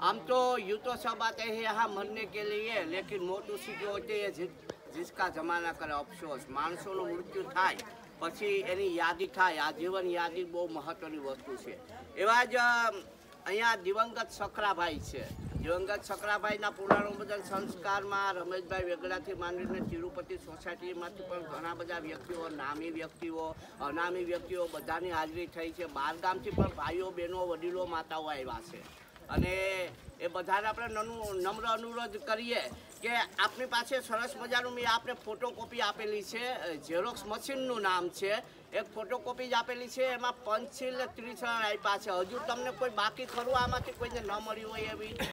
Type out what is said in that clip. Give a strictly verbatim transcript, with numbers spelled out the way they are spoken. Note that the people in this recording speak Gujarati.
हम तो यूँ तो सब आते हैं यहाँ मरने के लिए, लेकिन मौत उसी की होती है जि, जिसका जमाना करे अफसोस। माणसोનું મૃત્યુ થાય પછી એની યાદી થાય, આજીવન યાદી બહુ મહત્વની વસ્તુ છે। એવા જ અહીંયા દિવંગત સખરાભાઈ છે। દિવંગત સખરાભાઈના પુનર્વસન સંસ્કારમાં રમેશભાઈ વેગડાથી માંડીને તિરુપતિ સોસાયટીમાંથી પણ ઘણા બધા વ્યક્તિઓ, નામી વ્યક્તિઓ, અનામી વ્યક્તિઓ બધાની હાજરી થઈ છે। બહાર ગામથી પણ ભાઈઓ, બહેનો, વડીલો, માતાઓ આવ્યા છે। અને એ બધાને આપણે નમ્ર અનુરોધ કરીએ કે આપણી પાસે સરસ મજાનું મેં આપણે ફોટોકોપી આપેલી છે, ઝેરોક્સ મશીનનું નામ છે, એક ફોટોકોપી જ આપેલી છે, એમાં પંચશીલ ત્રીસ આપ્યા છે। હજુ તમને કોઈ બાકી ખરું આમાંથી કોઈને ન મળ્યું હોય એવી?